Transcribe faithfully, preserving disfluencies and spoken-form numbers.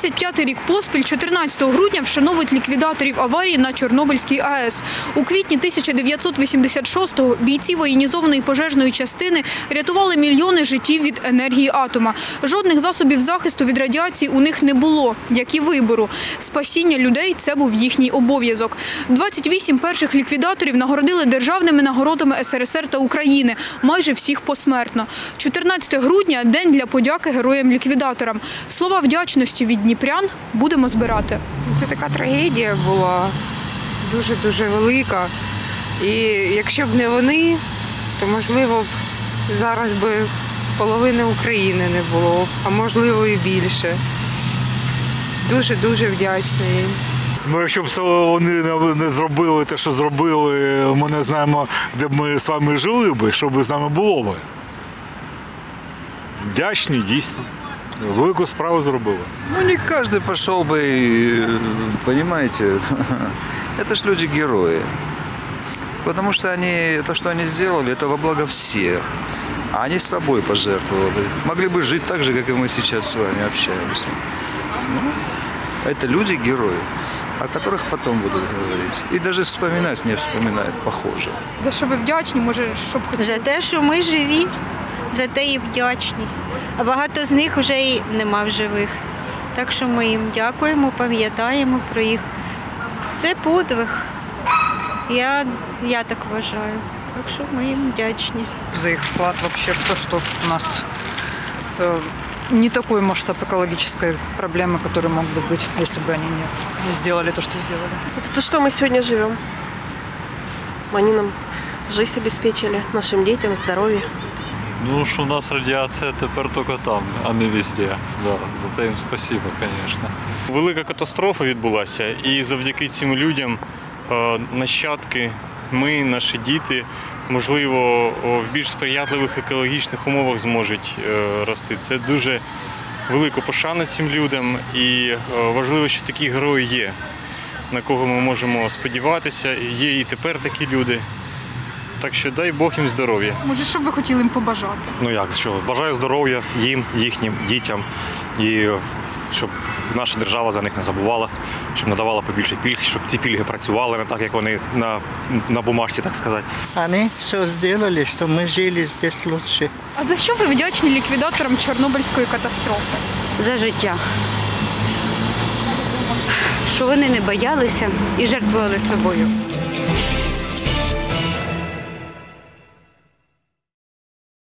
двадцять п'ятий рік поспіль, чотирнадцятого грудня, вшановують ліквідаторів аварії на Чорнобильській АЕС. У квітні тисяча дев'ятсот вісімдесят шостого бійці воєнізованої пожежної частини рятували мільйони життів від енергії атома. Жодних засобів захисту від радіації у них не було, як і вибору. Спасіння людей – це був їхній обов'язок. двадцять вісім перших ліквідаторів нагородили державними нагородами ес ер ес ер та України, майже всіх посмертно. чотирнадцятого грудня – день для подяки героям-ліквідаторам. Слова вдячності від дніпрян будемо збирати. Це така трагедія була, дуже-дуже велика. І якщо б не вони, то, можливо, б зараз би половини України не було, а можливо і більше. Дуже-дуже вдячна їм. Ну, якщо б вони не зробили те, що зробили, ми не знаємо, де б ми з вами жили би, що б з нами було би. Вдячні, дійсно. Велику справу зробили. Ну, не каждый пошел бы, понимаете, это ж люди-герои. Потому что они, то, что они сделали, это во благо всех. А они с собой пожертвовали. Могли бы жить так же, как и мы сейчас с вами общаемся. Ну, это люди-герои, о которых потом будут говорить. И даже вспоминать не вспоминают, похоже. За що ви вдячні, може, щоб... За те, що ми живі, за те і вдячні. А багато з них вже і нема в живих. Так що ми їм дякуємо, пам'ятаємо про їх. Це подвиг. Я, я так вважаю. Так що ми їм вдячні. За их вклад вообще в то, что у нас э, не такой масштаб экологической проблемы, который мог бы быть, если бы они не, не сделали то, что сделали. За то, что мы сегодня живем. Они нам жизнь обеспечили, нашим детям здоровье. Ну, що у нас радіація тепер тільки там, а не везде. Да, за це їм спасибо, звісно. Велика катастрофа відбулася, і завдяки цим людям нащадки, ми, наші діти, можливо, в більш сприятливих екологічних умовах зможуть рости. Це дуже велика пошана цим людям, і важливо, що такі герої є, на кого ми можемо сподіватися. Є і тепер такі люди. Так що дай Бог їм здоров'я. Може, що б ви хотіли їм побажати? Ну як, що? Бажаю здоров'я їм, їхнім дітям. І щоб наша держава за них не забувала, щоб надавала побільше пільг, щоб ці пільги працювали не так, як вони на, на бумажці, так сказати. Вони все зробили, щоб ми жили тут краще. А за що ви вдячні ліквідаторам Чорнобильської катастрофи? За життя. Що вони не боялися і жертвували собою.